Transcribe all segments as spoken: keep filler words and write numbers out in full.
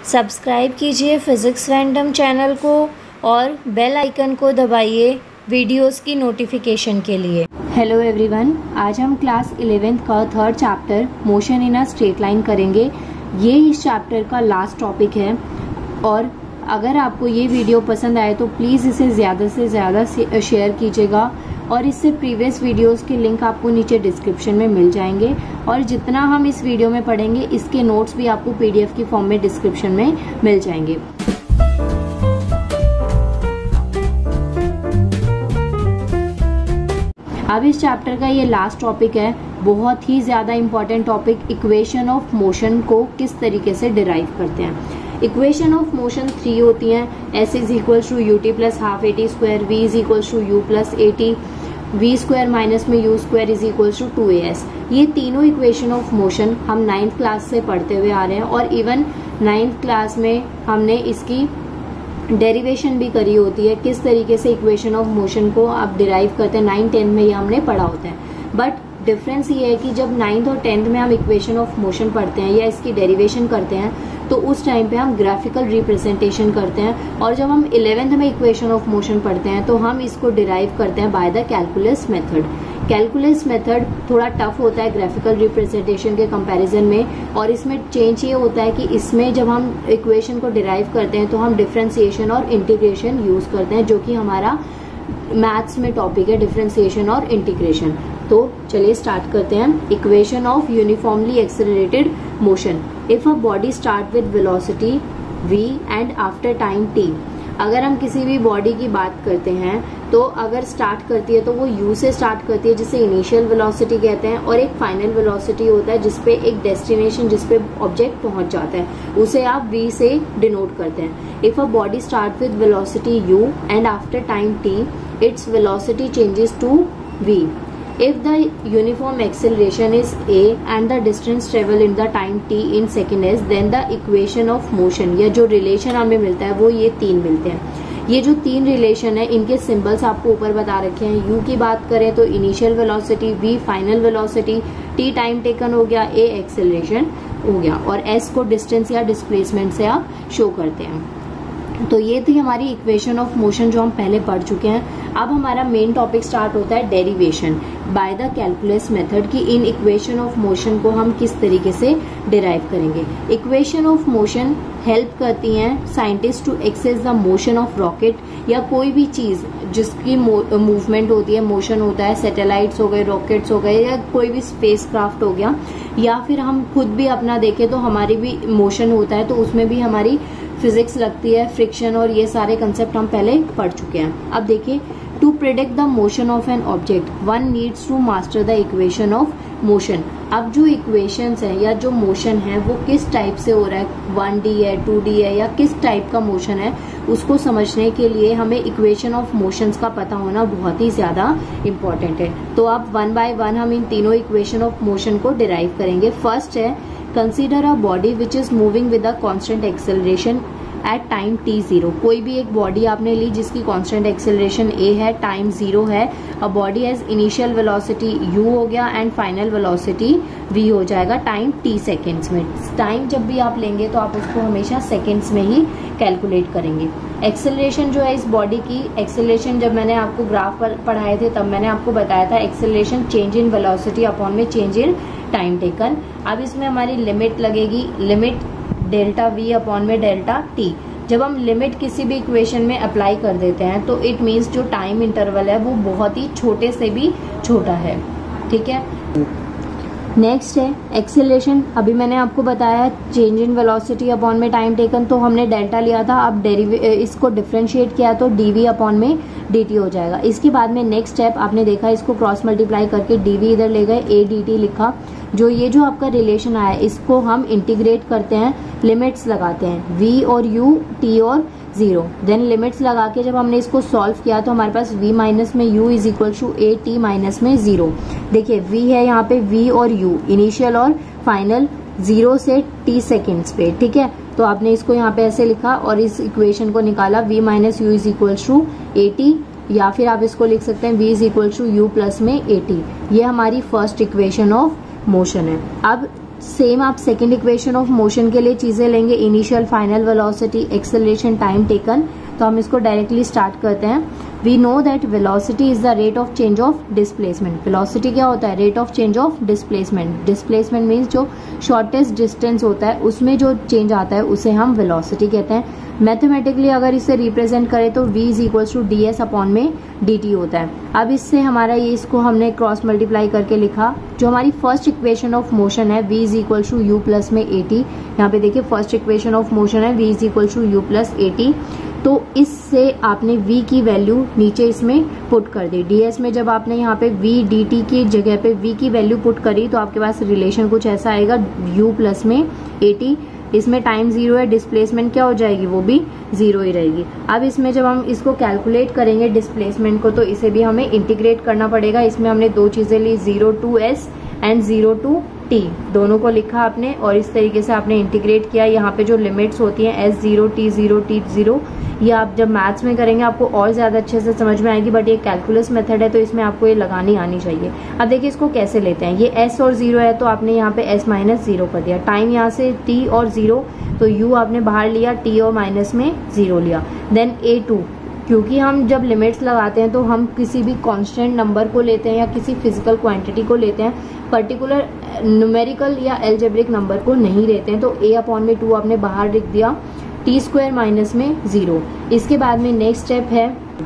Subscribe कीजिए physics random channel को और बेल आइकन को दबाइए वीडियोस की नोटिफिकेशन के लिए। हेलो एवरीवन, आज हम क्लास इलेवेंथ का third chapter motion in a straight line करेंगे। ये इस चैप्टर का लास्ट टॉपिक है और अगर आपको ये वीडियो पसंद आए तो प्लीज़ इसे ज़्यादा से ज़्यादा शेयर कीजिएगा और इससे प्रीवियस वीडियोस के लिंक आपको नीचे डिस्क्रिप्शन में मिल जाएंगे और जितना हम इस वीडियो में पढ़ेंगे इसके नोट्स भी आपको पीडीएफ की फॉर्म में डिस्क्रिप्शन में मिल जाएंगे। अब इस चैप्टर का ये लास्ट टॉपिक है, बहुत ही ज़्यादा important topic, equation of motion को किस तरीके से डिराइव करते हैं। इक्वेशन ऑफ मोशन थ्री होती हैं, s is equals to U T plus half A T square, v is equals to you plus A t, v square minus में you square is equals to two A S. ये तीनों equation of motion हम ninth class से पढ़ते हुए आ रहे हैं और इवन नाइन्थ क्लास में हमने इसकी डेरिवेशन भी करी होती है, किस तरीके से इक्वेशन ऑफ मोशन को आप डिराइव करते हैं। नाइन टेंथ में ये हमने पढ़ा होता है, बट डिफरेंस ये है कि जब नाइन्थ और टेंथ में हम इक्वेशन ऑफ मोशन पढ़ते हैं या इसकी डेरिवेशन करते हैं तो उस टाइम पे हम ग्राफिकल रिप्रेजेंटेशन करते हैं और जब हम इलेवेंथ में इक्वेशन ऑफ मोशन पढ़ते हैं तो हम इसको डिराइव करते हैं bye the calculus method. Calculus method थोड़ा टफ होता है ग्राफिकल रिप्रेजेंटेशन के कंपैरिजन में और इसमें चेंज ये होता है कि इसमें जब हम इक्वेशन को डिराइव करते हैं तो हम डिफरेंशिएशन और इंटीग्रेशन यूज करते हैं, जो कि हमारा मैथ्स में टॉपिक है, डिफरेंशिएशन और इंटीग्रेशन। तो चलिए स्टार्ट करते हैं। Equation of uniformly accelerated motion. If a body start with velocity v and after time t, अगर हम किसी भी बॉडी की बात करते हैं तो अगर स्टार्ट करती है तो वो u से स्टार्ट करती है जिसे इनिशियल वेलोसिटी कहते हैं और एक फाइनल वेलोसिटी होता है जिसपे एक डेस्टिनेशन जिसपे ऑब्जेक्ट पहुंच जाता है उसे आप v से डिनोट करते हैं। If a body start with velocity u and after time t, it's velocity changes to v. If the uniform acceleration is a and the distance travel in the time t in second s, then the equation of motion या जो relation हमें मिलता है वो ये तीन मिलते हैं। ये जो तीन रिलेशन है इनके सिंबल्स आपको ऊपर बता रखे हैं। u की बात करें तो initial velocity, v final velocity, t time taken हो गया, a एक्सेलरेशन हो गया और s को डिस्टेंस या डिस्प्लेसमेंट से आप शो करते हैं। तो ये थी हमारी इक्वेशन ऑफ मोशन जो हम पहले पढ़ चुके हैं। अब हमारा मेन टॉपिक स्टार्ट होता है derivation by the calculus method की इन इक्वेशन ऑफ मोशन को हम किस तरीके से डिराइव करेंगे। इक्वेशन ऑफ मोशन हेल्प करती हैं scientist to access the motion of rocket या कोई भी चीज जिसकी मूवमेंट होती है, मोशन होता है, सैटेलाइट्स हो गए, रॉकेट्स हो गए या कोई भी स्पेस क्राफ्ट हो गया, या फिर हम खुद भी अपना देखें तो हमारी भी मोशन होता है तो उसमें भी हमारी फिजिक्स लगती है, फ्रिक्शन और ये सारे कंसेप्ट हम पहले पढ़ चुके हैं। अब देखिए, to predict the motion of an object one needs to master the equation of motion. अब जो इक्वेशंस है या जो मोशन है वो किस टाइप से हो रहा है, वन डी है, टू डी है या किस टाइप का मोशन है, उसको समझने के लिए हमें इक्वेशन ऑफ मोशंस का पता होना बहुत ही ज्यादा इम्पोर्टेंट है। तो अब वन बाय वन हम इन तीनों इक्वेशन ऑफ मोशन को डिराइव करेंगे। फर्स्ट है, consider a body which is moving with a constant acceleration at time T zero. कोई भी एक बॉडी आपने ली जिसकी कांस्टेंट एक्सेलरेशन a है, टाइम जीरो है। A body has initial velocity u हो गया एंड फाइनल वेलोसिटी v हो जाएगा टाइम t सेकेंड्स में। टाइम जब भी आप लेंगे तो आप उसको हमेशा सेकेंड्स में ही कैलकुलेट करेंगे। एक्सेलरेशन जो है इस बॉडी की, एक्सेलरेशन जब मैंने आपको ग्राफ पर पढ़ाए थे तब मैंने आपको बताया था acceleration change in velocity upon में चेंज इन टाइम टेकन। अब इसमें हमारी लिमिट लगेगी, लिमिट डेल्टा v अपॉन में डेल्टा t। जब हम लिमिट किसी भी इक्वेशन में अप्लाई कर देते हैं तो इट मीन्स जो टाइम इंटरवल है वो बहुत ही छोटे से भी छोटा है, ठीक है। नेक्स्ट है एक्सेलरेशन। अभी मैंने आपको बताया चेंज इन वेलोसिटी अपॉन में टाइम टेकन, तो हमने डेल्टा लिया था, अब डेरिवे इसको डिफरेंशिएट किया तो डीवी अपॉन में dt हो जाएगा। इसके बाद में नेक्स्ट स्टेप आपने देखा, इसको क्रॉस मल्टीप्लाई करके dv इधर ले गए, a dt लिखा। जो ये जो आपका रिलेशन आया इसको हम इंटीग्रेट करते हैं, लिमिट्स लगाते हैं v और u, t और जीरो। देन लिमिट्स लगा के जब हमने इसको सॉल्व किया तो हमारे पास v माइनस में u is equal to A T minus में जीरो। देखिए v है यहाँ पे, v और u इनिशियल और फाइनल, जीरो से t सेकेंड्स पे, ठीक है। तो आपने इसको यहाँ पे ऐसे लिखा और इस इक्वेशन को निकाला, v minus U is equal to A T, या फिर आप इसको लिख सकते हैं v is equal to you plus में ए टी। ये हमारी फर्स्ट इक्वेशन ऑफ मोशन है। अब सेम आप सेकेंड इक्वेशन ऑफ मोशन के लिए चीजें लेंगे, initial, final velocity, acceleration, time taken. तो हम इसको डायरेक्टली स्टार्ट करते हैं। We know that velocity is the rate of change of displacement. Velocity क्या होता है? Rate of change of displacement. Displacement means जो शॉर्टेस्ट डिस्टेंस होता है उसमें जो चेंज आता है उसे हम वेलोसिटी कहते हैं। मैथमेटिकली अगर इसे रिप्रेजेंट करें तो v is equals to D S upon में डी टी होता है। अब इससे हमारा ये इसको हमने क्रॉस मल्टीप्लाई करके लिखा। जो हमारी फर्स्ट इक्वेशन ऑफ मोशन है v is equals to you plus में ए टी। यहाँ पे देखिए फर्स्ट इक्वेशन ऑफ मोशन है v is equals to you plus A T. तो इससे आपने v की वैल्यू नीचे इसमें पुट कर दी। ds में जब आपने यहाँ पे v dt की जगह पे v की वैल्यू पुट करी तो आपके पास रिलेशन कुछ ऐसा आएगा, u प्लस में एटी। इसमें टाइम जीरो है, डिस्प्लेसमेंट क्या हो जाएगी? वो भी जीरो ही रहेगी। अब इसमें जब हम इसको कैलकुलेट करेंगे डिस्प्लेसमेंट को तो इसे भी हमें इंटीग्रेट करना पड़ेगा। इसमें हमने दो चीजें ली, zero to S and zero to T, दोनों को लिखा आपने और इस तरीके से आपने इंटीग्रेट किया। यहाँ पे जो लिमिट्स होती हैं S zero, T zero, T zero, ये आप जब मैथ्स में करेंगे आपको और ज्यादा अच्छे से समझ में आएगी, बट ये कैलकुलस मेथड है तो इसमें आपको ये लगानी आनी चाहिए। अब देखिए इसको कैसे लेते हैं। ये एस और जीरो है तो आपने यहाँ पे एस माइनस जीरो कर दिया। टाइम यहाँ से टी और जीरो तो यू आपने बाहर लिया, टी और माइनस में जीरो लिया। देन ए टू, क्योंकि हम जब लिमिट्स लगाते हैं तो हम किसी भी कांस्टेंट नंबर को लेते हैं या किसी फिजिकल क्वांटिटी को लेते हैं, पर्टिकुलर न्यूमेरिकल या एल्जेब्रिक नंबर को नहीं लेते हैं। तो ए अपॉन में टू आपने बाहर लिख दिया, टी स्क्वायर माइनस में जीरो। इसके बाद में नेक्स्ट स्टेप है,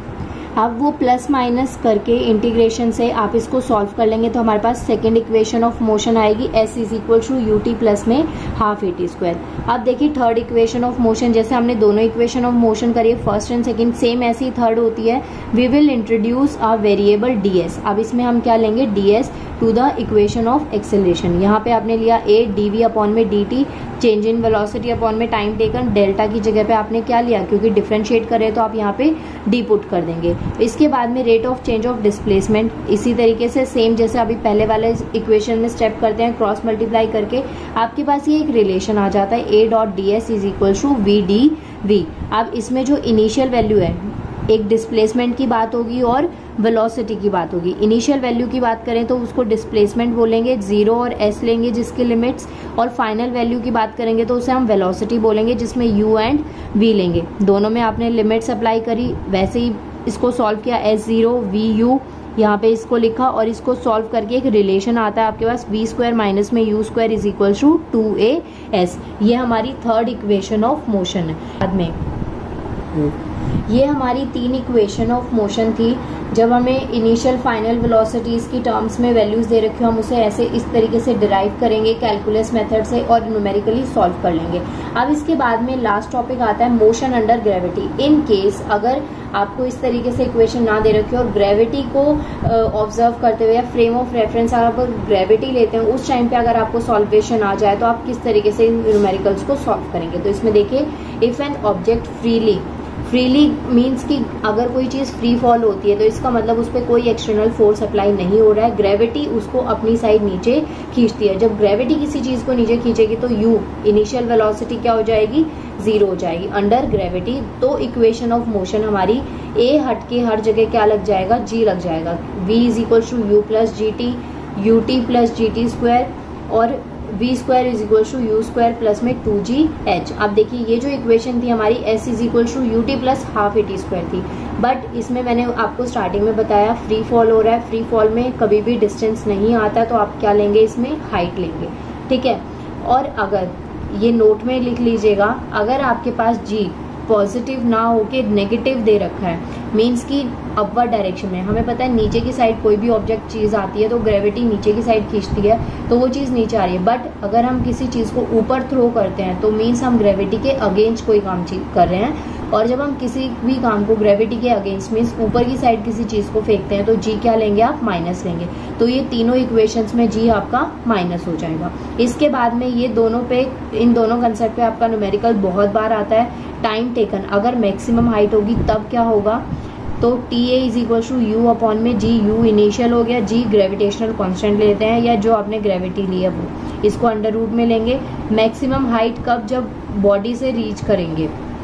अब वो प्लस माइनस करके इंटीग्रेशन से आप इसको सॉल्व कर लेंगे तो हमारे पास सेकेंड इक्वेशन ऑफ मोशन आएगी, s is equal to U T plus में हाफ ए टी स्क्वायर। अब देखिए थर्ड इक्वेशन ऑफ मोशन, जैसे हमने दोनों इक्वेशन ऑफ मोशन करी है फर्स्ट एंड सेकंड, सेम ऐसी ही थर्ड होती है। We will introduce a variable ds। अब इसमें हम क्या लेंगे? ds to the equation of acceleration. यहाँ पे आपने लिया a dv अपॉन में dt, change in velocity upon में टाइम टेकन। डेल्टा की जगह पे आपने क्या लिया? क्योंकि डिफरेंशिएट करे तो आप यहाँ पे d पुट कर देंगे। इसके बाद में rate of change of displacement, इसी तरीके से सेम जैसे अभी पहले वाले इक्वेशन में स्टेप करते हैं, क्रॉस मल्टीप्लाई करके आपके पास ये एक रिलेशन आ जाता है, a dot D S is equal to V D V. अब इसमें जो इनिशियल वैल्यू है, एक डिस्प्लेसमेंट की बात होगी और वेलोसिटी की बात होगी। इनिशियल वैल्यू की बात करें तो उसको डिस्प्लेसमेंट बोलेंगे, जीरो और एस लेंगे जिसके लिमिट्स, और फाइनल वैल्यू की बात करेंगे तो उसे हम वेलोसिटी बोलेंगे जिसमें यू एंड वी लेंगे। दोनों में आपने लिमिट्स अप्लाई करी, वैसे ही इसको सॉल्व किया, एस जीरो वी यू यहाँ पे इसको लिखा और इसको सॉल्व करके एक रिलेशन आता है आपके पास, वी स्क्वायर माइनस में you square is equal to two A S. ये हमारी थर्ड इक्वेशन ऑफ मोशन है। बाद में ये हमारी तीन इक्वेशन ऑफ मोशन थी। जब हमें इनिशियल फाइनल वेलोसिटीज की टर्म्स में वैल्यूज दे रखी हो, हम उसे ऐसे इस तरीके से डिराइव करेंगे कैलकुलस मेथड से और न्यूमेरिकली सॉल्व कर लेंगे। अब इसके बाद में लास्ट टॉपिक आता है motion under gravity. In case अगर आपको इस तरीके से इक्वेशन ना दे रखी हो और ग्रेविटी को ऑब्जर्व uh, करते हुए या फ्रेम ऑफ रेफरेंस आप ग्रेविटी लेते हैं, उस टाइम पे अगर आपको सॉल्वेशन आ जाए तो आप किस तरीके से इन न्यूमेरिकल्स को सॉल्व करेंगे। तो इसमें देखिए, if an object freely, freely means कि अगर कोई चीज फ्री फॉल होती है तो इसका मतलब उस पर कोई एक्सटर्नल फोर्स अप्लाई नहीं हो रहा है, ग्रेविटी उसको अपनी साइड नीचे खींचती है। जब ग्रेविटी किसी चीज को नीचे खींचेगी तो यू इनिशियल वेलोसिटी क्या हो जाएगी? जीरो हो जाएगी अंडर ग्रेविटी। तो इक्वेशन ऑफ मोशन हमारी ए हट के हर जगह क्या लग जाएगा? जी लग जाएगा। v is equal to you plus G T, U T plus G T square, और v स्क्वायर is equal to U square plus में टू जी एच। अब देखिए ये जो इक्वेशन थी हमारी s is equal to U T plus half A T square थी, बट इसमें मैंने आपको स्टार्टिंग में बताया फ्री फॉल हो रहा है। फ्री फॉल में कभी भी डिस्टेंस नहीं आता तो आप क्या लेंगे? इसमें हाइट लेंगे, ठीक है। और अगर ये नोट में लिख लीजिएगा, अगर आपके पास g पॉजिटिव ना होके नेगेटिव दे रखा है, मीन्स कि अपवर्ड डायरेक्शन में, हमें पता है नीचे की साइड कोई भी ऑब्जेक्ट चीज आती है तो ग्रेविटी नीचे की साइड खींचती है, तो वो चीज नीचे आ रही है। बट अगर हम किसी चीज को ऊपर थ्रो करते हैं तो मीन्स हम ग्रेविटी के अगेंस्ट कोई काम कर रहे हैं, और जब हम किसी भी काम को ग्रेविटी के अगेंस्ट मीन्स ऊपर की साइड किसी चीज को फेंकते हैं तो जी क्या लेंगे आप? माइनस लेंगे। तो ये तीनों इक्वेशंस में जी आपका माइनस हो जाएगा। इसके बाद में ये दोनों पे, इन दोनों कंसेप्ट पे आपका न्यूमेरिकल बहुत बार आता है। टाइम टेकन, अगर मैक्सिमम हाइट होगी तब क्या होगा? तो T A is equal to U upon में जी, यू इनिशियल हो गया, जी ग्रेविटेशनल कांस्टेंट लेते हैं या जो आपने ग्रेविटी ली है वो, इसको अंडर रूट में लेंगे। मैक्सिमम हाइट कब? जब बॉडी से रीच करेंगे।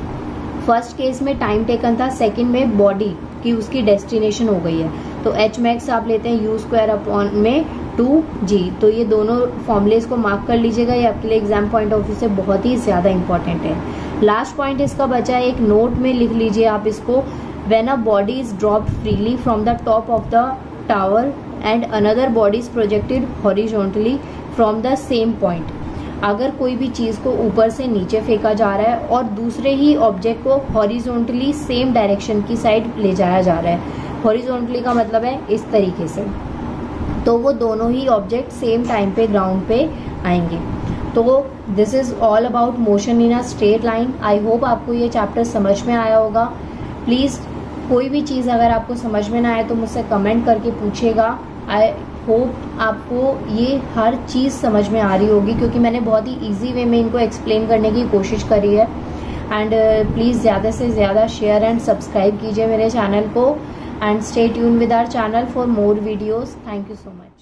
फर्स्ट केस में टाइम टेकन था, सेकंड में बॉडी की उसकी डेस्टिनेशन हो गई है, तो एच मैक्स आप लेते हैं यू स्क्वायर अपॉन में टू जी। तो ये दोनों फॉर्मूलेज को मार्क कर लीजिएगा, ये आपके लिए एग्जाम पॉइंट ऑफ व्यू से बहुत ही ज़्यादा इंपॉर्टेंट है। लास्ट पॉइंट इसका बचा है, एक नोट में लिख लीजिए आप इसको, when a body is dropped freely from the top of the tower and another body is projected horizontally from the same point. अगर कोई भी चीज़ को ऊपर से नीचे फेंका जा रहा है और दूसरे ही ऑब्जेक्ट को हॉरिजॉन्टली सेम डायरेक्शन की साइड ले जाया जा रहा है, हॉरिजॉन्टली का मतलब है इस तरीके से, तो वो दोनों ही ऑब्जेक्ट सेम टाइम पे ग्राउंड पे आएंगे। तो this is all about motion in a straight line. I hope आपको ये चैप्टर समझ में आया होगा। प्लीज़ कोई भी चीज़ अगर आपको समझ में ना आए तो मुझसे कमेंट करके पूछिएगा। आई होप आपको ये हर चीज़ समझ में आ रही होगी, क्योंकि मैंने बहुत ही ईजी वे में इनको एक्सप्लेन करने की कोशिश करी है। एंड प्लीज़ ज़्यादा से ज़्यादा शेयर एंड सब्सक्राइब कीजिए मेरे चैनल को, and stay tuned with our channel for more videos. Thank you so much.